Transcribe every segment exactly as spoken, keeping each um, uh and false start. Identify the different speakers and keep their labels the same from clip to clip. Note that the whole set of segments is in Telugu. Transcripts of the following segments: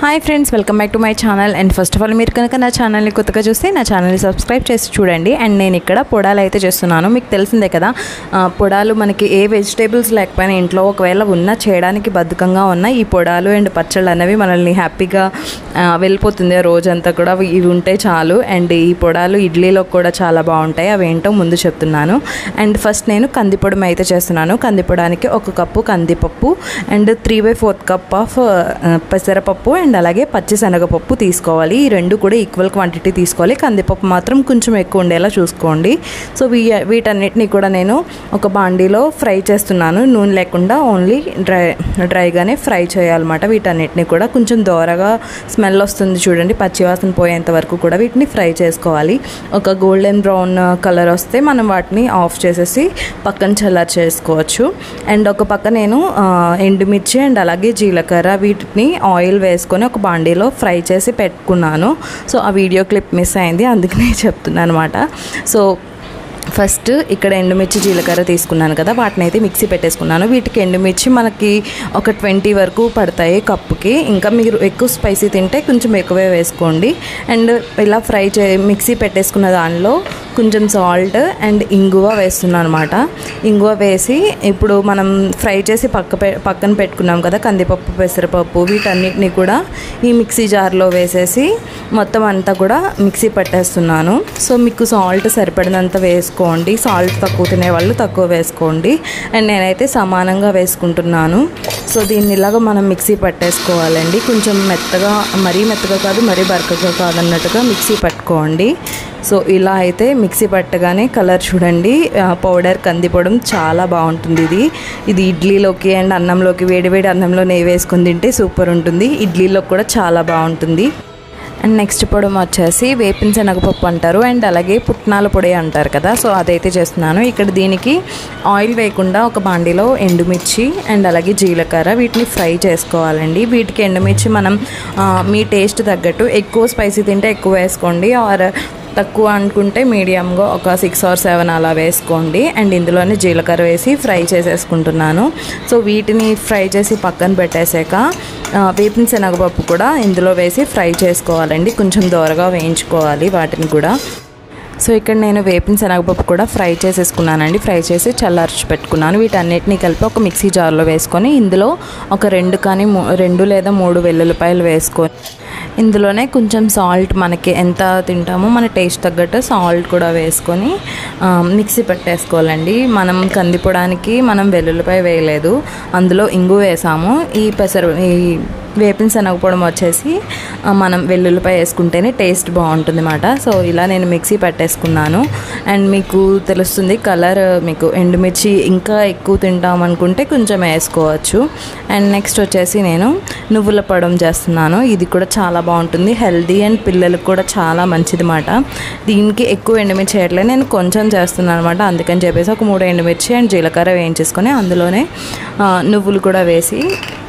Speaker 1: Hi friends, welcome back to my channel. And first of all మీరు కనుక నా ఛానల్ని కొత్తగా చూస్తే నా ఛానల్ని సబ్స్క్రైబ్ చేసి చూడండి. అండ్ నేను ఇక్కడ పొడాలు అయితే చేస్తున్నాను. మీకు తెలిసిందే కదా, పొడాలు మనకి ఏ వెజిటేబుల్స్ లేకపోయినా ఇంట్లో ఒకవేళ ఉన్నా చేయడానికి బద్ధకంగా ఉన్న ఈ పొడాలు అండ్ పచ్చళ్ళు అనేవి మనల్ని హ్యాపీగా వెళ్ళిపోతుంది రోజంతా కూడా. ఇవి ఉంటే చాలు. అండ్ ఈ పొడాలు ఇడ్లీలో కూడా చాలా బాగుంటాయి. అవి ఏంటో ముందు చెప్తున్నాను. అండ్ ఫస్ట్ నేను కందిపొడి అయితే చేస్తున్నాను. కందిపొడానికి ఒక కప్పు కందిపప్పు and three by fourth cup of పెసరపప్పు అండ్ అలాగే పచ్చిశనగపప్పు తీసుకోవాలి. ఈ రెండు కూడా ఈక్వల్ క్వాంటిటీ తీసుకోవాలి. కందిపప్పు మాత్రం కొంచెం ఎక్కువ ఉండేలా చూసుకోండి. సో వీ వీటన్నిటిని కూడా నేను ఒక బాండీలో ఫ్రై చేస్తున్నాను. నూనె లేకుండా ఓన్లీ డ్రై డ్రైగానే ఫ్రై చేయాలన్నమాట. వీటన్నిటిని కూడా కొంచెం దోరగా స్మెల్ వస్తుంది చూడండి, పచ్చివాసన పోయేంత వరకు కూడా వీటిని ఫ్రై చేసుకోవాలి. ఒక గోల్డెన్ బ్రౌన్ కలర్ వస్తే మనం వాటిని ఆఫ్ చేసేసి పక్కన చల్లారి చేసుకోవచ్చు. అండ్ ఒక పక్క నేను ఎండుమిర్చి అండ్ అలాగే జీలకర్ర వీటిని ఆయిల్ వేసుకొని ఒక బాండీలో ఫ్రై చేసి పెట్టుకున్నాను. సో ఆ వీడియో క్లిప్ మిస్ అయింది, అందుకనే చెప్తున్నాను అనమాట. సో ఫస్ట్ ఇక్కడ ఎండుమిర్చి జీలకర్ర తీసుకున్నాను కదా, వాటిని అయితే మిక్సీ పెట్టేసుకున్నాను. వీటికి ఎండుమిర్చి మనకి ఒక ట్వంటీ వరకు పడతాయి కప్పుకి. ఇంకా మీరు ఎక్కువ స్పైసీ తింటే కొంచెం ఎక్కువే వేసుకోండి. అండ్ ఇలా ఫ్రై చే మిక్సీ పెట్టేసుకున్న దానిలో కొంచెం సాల్ట్ అండ్ ఇంగువ వేస్తున్నాను అనమాట. ఇంగువ వేసి ఇప్పుడు మనం ఫ్రై చేసి పక్క పక్కన పెట్టుకున్నాం కదా కందిపప్పు పెసరపప్పు, వీటన్నిటిని కూడా ఈ మిక్సీ జార్లో వేసేసి మొత్తం అంతా కూడా మిక్సీ పెట్టేస్తున్నాను. సో మీకు సాల్ట్ సరిపడినంత వేసుకోండి. సాల్ట్ తక్కువ తినే వాళ్ళు తక్కువ వేసుకోండి. అండ్ నేనైతే సమానంగా వేసుకుంటున్నాను. సో దీన్ని ఇలాగ మనం మిక్సీ పట్టేసుకోవాలండి. కొంచెం మెత్తగా, మరీ మెత్తగా కాదు మరీ బరకగా కాదన్నట్టుగా మిక్సీ పట్టుకోండి. సో ఇలా అయితే మిక్సీ పట్టగానే కలర్ చూడండి, పౌడర్ కందిపొడం చాలా బాగుంటుంది. ఇది ఇది ఇడ్లీలోకి అండ్ అన్నంలోకి, వేడి వేడి అన్నంలో నెయ్యి వేసుకొని తింటే సూపర్ ఉంటుంది. ఇడ్లీలో కూడా చాలా బాగుంటుంది. అండ్ నెక్స్ట్ పొడి వచ్చేసి వేపిన శనగపప్పు అంటారు అండ్ అలాగే పుట్నాల పొడి అంటారు కదా. సో అదైతే చేస్తున్నాను. ఇక్కడ దీనికి ఆయిల్ వేయకుండా ఒక బాండీలో ఎండుమిర్చి అండ్ అలాగే జీలకర్ర వీటిని ఫ్రై చేసుకోవాలండి. వీటికి ఎండుమిర్చి మనం మీ టేస్ట్ తగ్గట్టు ఎక్కువ స్పైసీ తింటే ఎక్కువ వేసుకోండి, ఆర్ తక్కువ అనుకుంటే మీడియంగా ఒక సిక్స్ ఆర్ సెవెన్ అలా వేసుకోండి. అండ్ ఇందులోనే జీలకర్ర వేసి ఫ్రై చేసేసుకుంటున్నాను. సో వీటిని ఫ్రై చేసి పక్కన పెట్టేసాక వేపిన శనగపప్పు కూడా ఇందులో వేసి ఫ్రై చేసుకోవాలండి. కొంచెం దోరగా వేయించుకోవాలి వాటిని కూడా. సో ఇక్కడ నేను వేపిన శనగపప్పు కూడా ఫ్రై చేసేసుకున్నానండి. ఫ్రై చేసి చల్లార్చి పెట్టుకున్నాను. వీటన్నిటిని కలిపి ఒక మిక్సీ జార్లో వేసుకొని ఇందులో ఒక రెండు కానీ రెండు లేదా మూడు వెల్లుల్లిపాయలు వేసుకొని ఇందులోనే కొంచెం సాల్ట్, మనకి ఎంత తింటామో మన టేస్ట్ తగ్గట్టు సాల్ట్ కూడా వేసుకొని మిక్సీ పెట్టేసుకోవాలండి. మనం కందిపోవడానికి మనం వెల్లుల్లిపాయ వేయలేదు, అందులో ఇంగు వేసాము. ఈ పెసర ఈ వేపిన శనగపొడి వచ్చేసి మనం వెల్లుల్లిపాయ వేసుకుంటేనే టేస్ట్ బాగుంటుంది అన్నమాట. సో ఇలా నేను మిక్సీ పెట్టేసుకున్నాను. అండ్ మీకు తెలుస్తుంది కలర్, మీకు ఎండుమిర్చి ఇంకా ఎక్కువ తింటాం అనుకుంటే కొంచెం వేసుకోవచ్చు. అండ్ నెక్స్ట్ వచ్చేసి నేను నువ్వుల పొడం చేస్తున్నాను. ఇది కూడా చాలా బాగుంటుంది, హెల్దీ అండ్ పిల్లలకు కూడా చాలా మంచిది మాట. దీనికి ఎక్కువ ఎండుమిర్చి చేయట్లేదు, నేను కొంచెం చేస్తున్నాను అనమాట. అందుకని చెప్పేసి ఒక మూడు ఎండుమిర్చి అండ్ జీలకర్ర వేయించేసుకొని అందులోనే నువ్వులు కూడా వేసి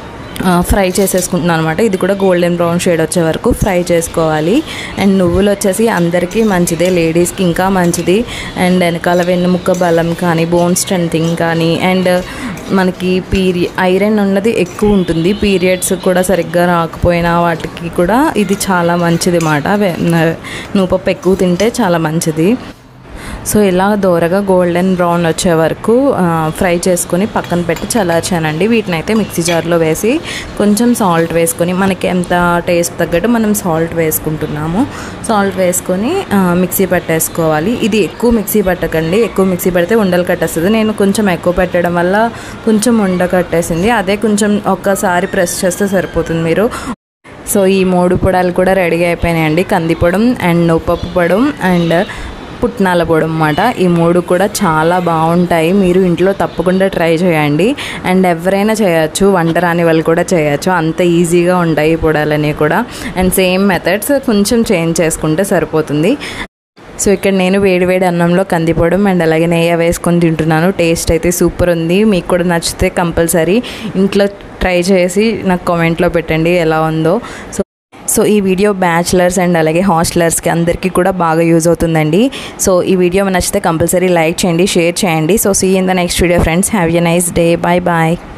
Speaker 1: ఫ్రై చేసేసుకుంటున్నాను అనమాట. ఇది కూడా గోల్డెన్ బ్రౌన్ షేడ్ వచ్చే వరకు ఫ్రై చేసుకోవాలి. అండ్ నువ్వులు వచ్చేసి అందరికీ మంచిదే, లేడీస్కి ఇంకా మంచిది. అండ్ వెనకాల వెన్నుముక్క బలం కానీ, బోన్ స్ట్రెంథింగ్ కానీ, అండ్ మనకి పీరి ఐరన్ ఉన్నది ఎక్కువ ఉంటుంది. పీరియడ్స్ కూడా సరిగ్గా రాకపోయినా వాటికి కూడా ఇది చాలా మంచిది మాట. నువ్వుపప్పు ఎక్కువ తింటే చాలా మంచిది. సో ఇలా దోరగా గోల్డెన్ బ్రౌన్ వచ్చే వరకు ఫ్రై చేసుకొని పక్కన పెట్టి చల్లార్చానండి. వీటిని అయితే మిక్సీ జార్లో వేసి కొంచెం సాల్ట్ వేసుకొని, మనకి ఎంత టేస్ట్ తగ్గట్టు మనం సాల్ట్ వేసుకుంటున్నాము. సాల్ట్ వేసుకొని మిక్సీ పట్టేసుకోవాలి. ఇది ఎక్కువ మిక్సీ పట్టకండి, ఎక్కువ మిక్సీ పెడితే ఉండలు కట్టేస్తుంది. నేను కొంచెం ఎక్కువ పెట్టడం వల్ల కొంచెం ఉండ కట్టేసింది. అదే కొంచెం ఒక్కసారి ప్రెస్ చేస్తే సరిపోతుంది మీరు. సో ఈ మూడు పొడాలు కూడా రెడీ అయిపోయినాయండి. కందిపొడం అండ్ నువ్వుపప్పు పొడం అండ్ పుట్నాల పొడి అన్నమాట. ఈ మూడు కూడా చాలా బాగుంటాయి, మీరు ఇంట్లో తప్పకుండా ట్రై చేయండి. అండ్ ఎవరైనా చేయొచ్చు, వంట రాని వాళ్ళు కూడా చేయొచ్చు, అంత ఈజీగా ఉంటాయి ఈ పొడాలన్నీ కూడా. అండ్ సేమ్ మెథడ్స్ కొంచెం చేంజ్ చేసుకుంటే సరిపోతుంది. సో ఇక్కడ నేను వేడి వేడి అన్నంలో కందిపొడం అండ్ అలాగే నెయ్యి వేసుకొని తింటున్నాను. టేస్ట్ అయితే సూపర్ ఉంది. మీకు కూడా నచ్చితే కంపల్సరీ ఇంట్లో ట్రై చేసి నాకు కామెంట్లో పెట్టండి ఎలా ఉందో. సో సో ఈ వీడియో బ్యాచిలర్స్ అండ్ అలాగే హాస్టలర్స్కి అందరికీ కూడా బాగా యూజ్ అవుతుందండి. సో ఈ వీడియో నచ్చితే కంపల్సరీ లైక్ చేయండి, షేర్ చేయండి. So see in the next video friends. Have a nice day. Bye bye.